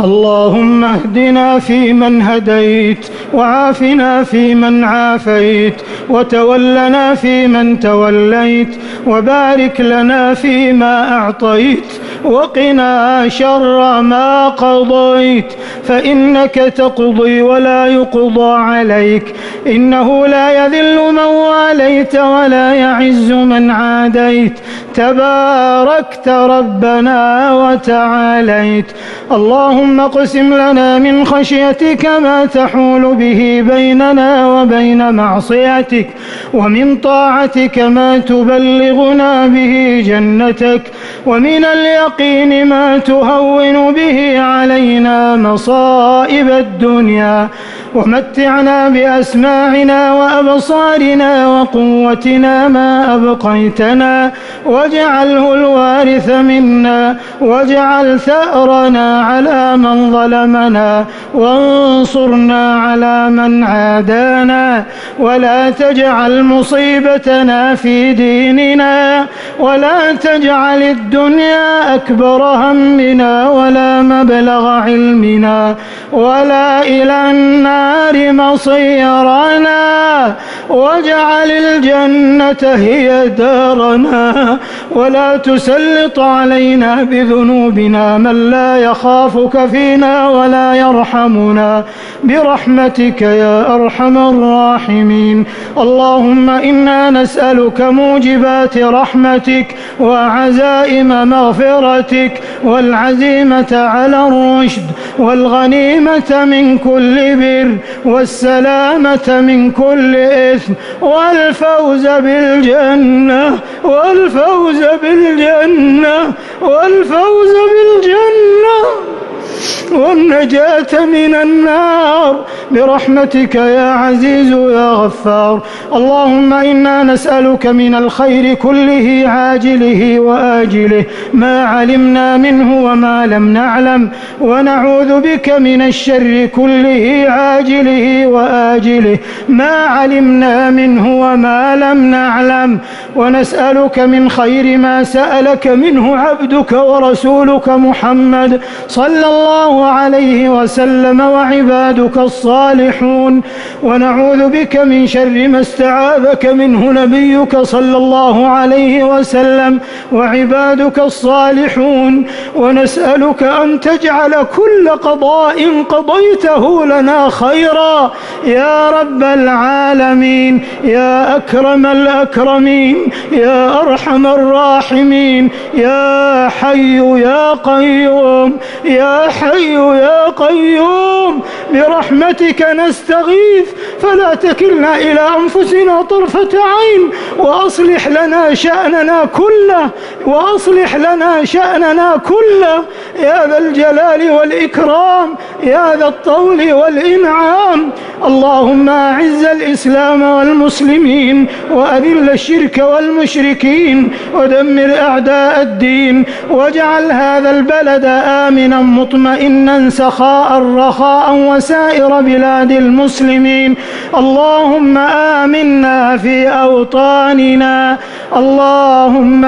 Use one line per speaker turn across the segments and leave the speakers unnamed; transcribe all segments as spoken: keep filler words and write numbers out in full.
اللهم اهدنا فيمن هديت، وعافنا فيمن عافيت، وتولنا فيمن توليت، وبارك لنا فيما أعطيت، وقنا شر ما قضيت، فإنك تقضي ولا يقضى عليك، إنه لا يذل من واليت ولا يعز من عاديت، تباركت ربنا وتعاليت. اللهم اقسم لنا من خشيتك ما تحول به بيننا وبين معصيتك، ومن طاعتك ما تبلغنا به جنتك، ومن اليقين ما تهون به علينا مصائب الدنيا، ومتعنا بأسماعنا وأبصارنا وقوتنا ما أبقيتنا، واجعله الوارث منا، واجعل ثأرنا على من ظلمنا، وانصرنا على من عادانا، ولا تجعل مصيبتنا في ديننا، ولا تجعل الدنيا أكبر همنا ولا مبلغ علمنا ولا إلى النار مصيرنا، واجعل الجنة هي دارنا، ولا تسلط علينا بذنوبنا من لا يخافك فينا ولا يرحمنا، برحمتك يا أرحم الراحمين. اللهم إنا نسألك موجبات رحمتك وعزائم مغفرتك، والعزيمة على الرشد، والغنيمة من كل بر، والسلامة من كل إثم، والفوز بالجنة والفوز بالجنة والفوز بالجنة والنجاة من النار، برحمتك يا عزيز يا غفار. اللهم إنا نسألك من الخير كله عاجله وآجله ما علمنا منه وما لم نعلم، ونعوذ بك من الشر كله عاجله وآجله ما علمنا منه وما لم نعلم، ونسألك من خير ما سألك منه عبدك ورسولك محمد صلى الله عليه وسلم وعبادك الصالحون، ونعوذ بك من شر ما استعاذك منه نبيك صلى الله عليه وسلم وعبادك الصالحون، ونسألك أن تجعل كل قضاء قضيته لنا خيرا يا رب العالمين، يا أكرم الأكرمين، يا أرحم الراحمين، يا حي يا قيوم، يا حي يا قيوم، برحمتك نستغيث، فلا تكلنا إلى أنفسنا طرفة عين، وأصلح لنا شأننا كله، وأصلح لنا شأننا كله يا ذا الجلال والإكرام، يا ذا الطول والإنعام. اللهم أعز الإسلام والمسلمين، وأذل الشرك والمشركين، ودمر أعداء الدين، واجعل هذا البلد آمنا مطمئنا سخاء رخاء وسائر بلاد المسلمين. اللهم آمنا في أوطاننا، اللهم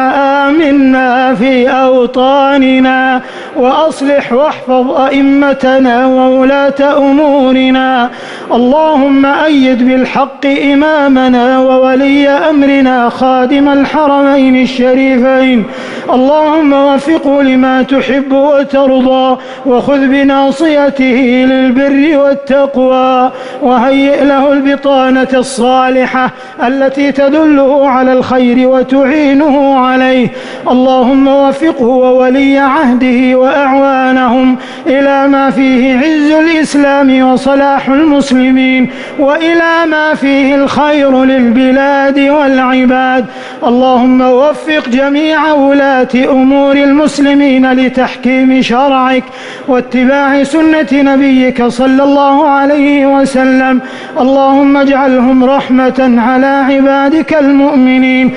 آمنا في أوطاننا، وأصلح واحفظ أئمتنا وولاة أمورنا. اللهم أيد بالحق إمامنا وولي أمرنا خادم الحرمين الشريفين. اللهم وفقه لما تحب وترضى، وخذ بناصيته للبر والتقوى، وهيئ له البطانة الصالحة التي تدله على الخير وتعينه عليه. اللهم وفقه وولي عهده وأعوانهم إلى ما فيه عز الإسلام وصلاح المسلمين، وإلى ما فيه الخير للبلاد والعباد. اللهم وفق جميع ولاة أمور المسلمين لتحكيم شرعك واتباع سنة نبيك صلى الله عليه وسلم. اللهم اجعلهم رحمة على عبادك المؤمنين.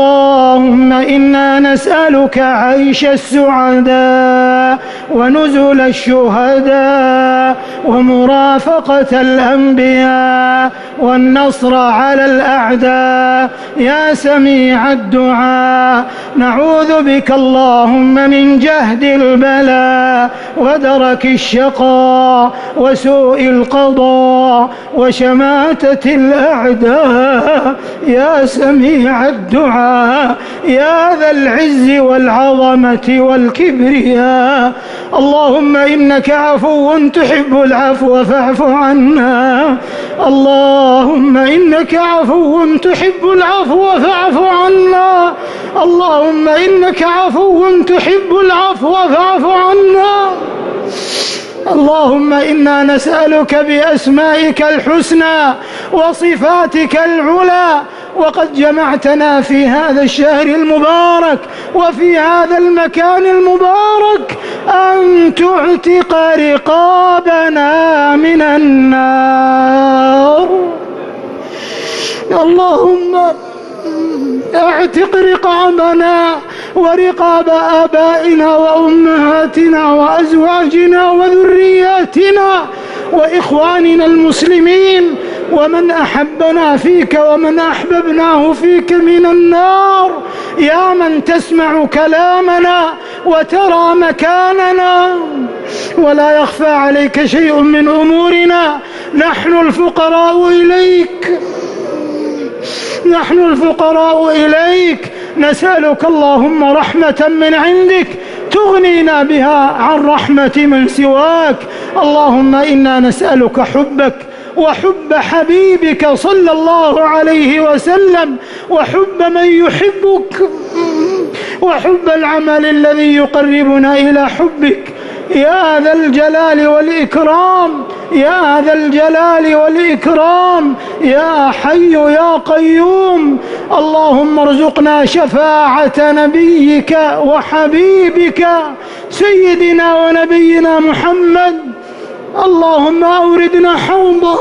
اللهم إنا نسألك عيش السعداء ونزل قبول الشهداء ومرافقة الأنبياء والنصر على الأعداء يا سميع الدعاء. نعوذ بك اللهم من جهد البلاء ودرك الشقاء وسوء القضاء وشماتة الأعداء يا سميع الدعاء يا ذا العز والعظمة والكبرياء. اللهم إنك عفو تحب العفو فاعف عنا. اللهم إنك عفو تحب العفو فاعف عنا. اللهم إنك عفو تحب العفو فاعف عنا. اللهم إنا نسألك بأسمائك الحسنى وصفاتك العلى وقد جمعتنا في هذا الشهر المبارك وفي هذا المكان المبارك أن تعتق رقابنا من النار. اللهم اعتق رقابنا ورقاب آبائنا وأمهاتنا وأزواجنا وذرياتنا وإخواننا المسلمين ومن أحبنا فيك ومن أحببناه فيك من النار يا من تسمع كلامنا وترى مكاننا ولا يخفى عليك شيء من أمورنا. نحن الفقراء إليك نحن الفقراء إليك نسألك اللهم رحمة من عندك تغنينا بها عن رحمة من سواك. اللهم إنا نسألك حبك وحب حبيبك صلى الله عليه وسلم وحب من يحبك وحب العمل الذي يقربنا إلى حبك يا ذا الجلال والإكرام يا ذا الجلال والإكرام يا حي يا قيوم. اللهم ارزقنا شفاعة نبيك وحبيبك سيدنا ونبينا محمد. اللهم أوردنا حوضه.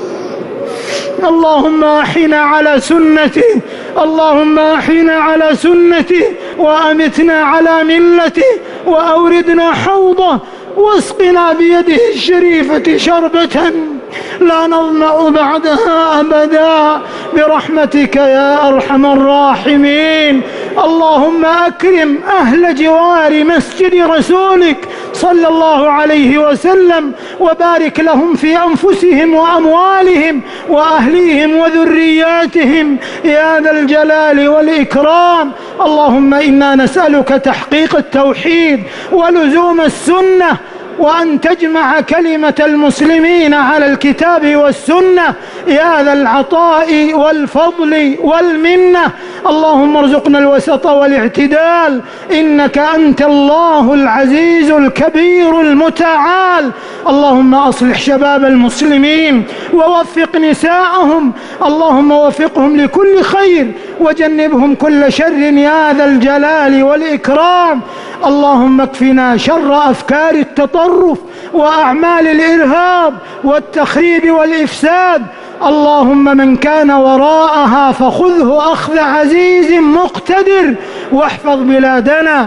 اللهم أحينا على سنته. اللهم أحينا على سنته وأمتنا على ملته وأوردنا حوضه واسقنا بيده الشريفة شربة لا نظمأ بعدها أبدا برحمتك يا أرحم الراحمين. اللهم أكرم أهل جوار مسجد رسولك صلى الله عليه وسلم وبارك لهم في أنفسهم وأموالهم وأهليهم وذرياتهم يا ذا الجلال والإكرام. اللهم إنا نسألك تحقيق التوحيد ولزوم السنة وأن تجمع كلمة المسلمين على الكتاب والسنة يا ذا العطاء والفضل والمنة. اللهم ارزقنا الوسط والاعتدال إنك أنت الله العزيز الكبير المتعال. اللهم أصلح شباب المسلمين ووفق نساءهم. اللهم وفقهم لكل خير وجنبهم كل شر يا ذا الجلال والإكرام. اللهم اكفنا شر أفكار التطرف وأعمال الإرهاب والتخريب والإفساد. اللهم من كان وراءها فخذه أخذ عزيز مقتدر واحفظ بلادنا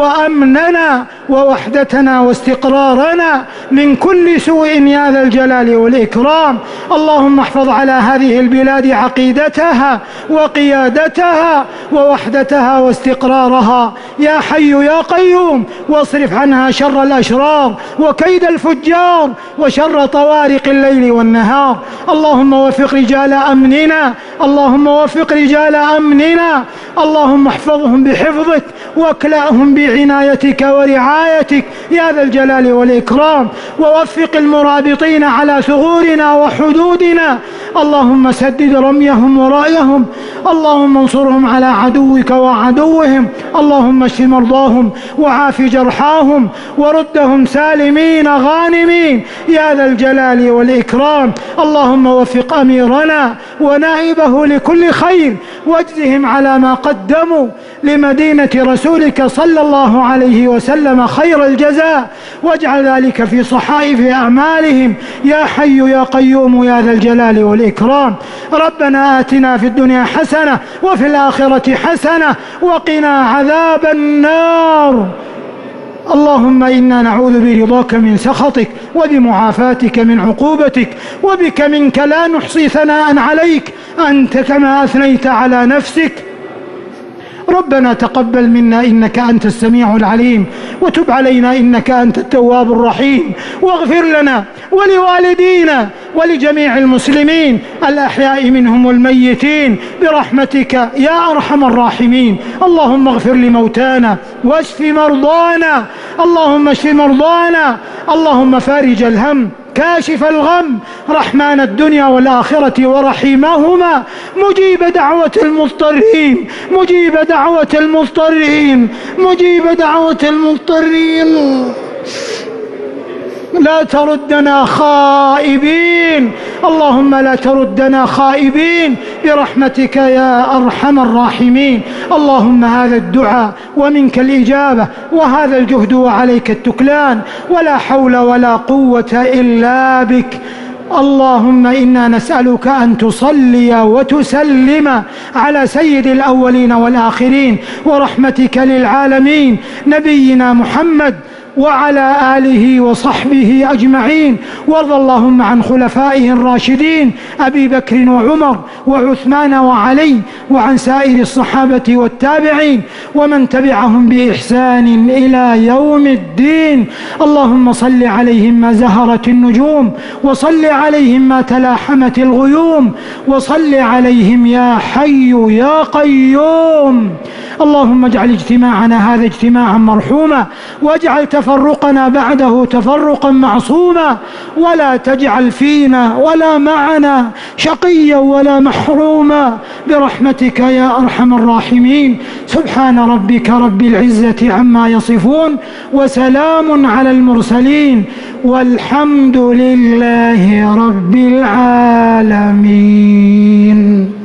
وأمننا ووحدتنا واستقرارنا من كل سوء يا ذا الجلال والإكرام. اللهم احفظ على هذه البلاد عقيدتها وقيادتها ووحدتها واستقرارها يا حي يا قيوم. واصرف عنها شر الأشرار وكيد الفجار وشر طوارق الليل والنهار. اللهم وفق رجال أمننا. اللهم وفق رجال أمننا. اللهم احفظهم بحفظك واكلأهم بعنايتك ورعايتك يا ذا الجلال والإكرام. ووفق المرابطين على ثغورنا وحدودنا. اللهم سدد رميهم ورأيهم. اللهم انصرهم على عدوك وعدوهم. اللهم اشف مرضاهم وعاف جرحاهم وردهم سالمين غانمين يا ذا الجلال والإكرام. اللهم وفق أميرنا ونائبه لكل خير واجزهم على ما قدموا لمدينة رسولك صلى الله عليه وسلم خير الجزاء واجعل ذلك في صحائف أعمالهم يا حي يا قيوم يا ذا الجلال والإكرام. ربنا آتنا في الدنيا حسنة وفي الآخرة حسنة وقنا عذاب النار. اللهم إنا نعوذ برضاك من سخطك وبمعافاتك من عقوبتك، وبك منك لا نحصي ثناء عليك أنت كما أثنيت على نفسك. ربنا تقبل منا إنك أنت السميع العليم، وتب علينا إنك أنت التواب الرحيم، واغفر لنا ولوالدينا ولجميع المسلمين الأحياء منهم والميتين برحمتك يا أرحم الراحمين. اللهم اغفر لموتانا واشف مرضانا، اللهم اشف مرضانا، اللهم فارج الهم كاشف الغم، رحمن الدنيا والآخرة ورحيمهما، مجيب دعوة المضطرين، مجيب دعوة المضطرين، مجيب دعوة المضطرين. لا تردنا خائبين، اللهم لا تردنا خائبين برحمتك يا أرحم الراحمين. اللهم هذا الدعاء ومنك الإجابة، وهذا الجهد وعليك التكلان، ولا حول ولا قوة إلا بك. اللهم إنا نسألك أن تصلي وتسلم على سيد الأولين والآخرين ورحمتك للعالمين نبينا محمد وعلى آله وصحبه أجمعين، وارض اللهم عن خلفائه الراشدين أبي بكر وعمر وعثمان وعلي، وعن سائر الصحابة والتابعين ومن تبعهم بإحسان إلى يوم الدين. اللهم صل عليهم ما زهرت النجوم، وصل عليهم ما تلاحمت الغيوم، وصل عليهم يا حي يا قيوم. اللهم اجعل اجتماعنا هذا اجتماعا مرحوما، واجعل تفرقنا بعده تفرقا معصوما، ولا تجعل فينا ولا معنا شقيا ولا محروما برحمتك يا أرحم الراحمين. سبحان ربك رب العزة عما يصفون، وسلام على المرسلين، والحمد لله رب العالمين.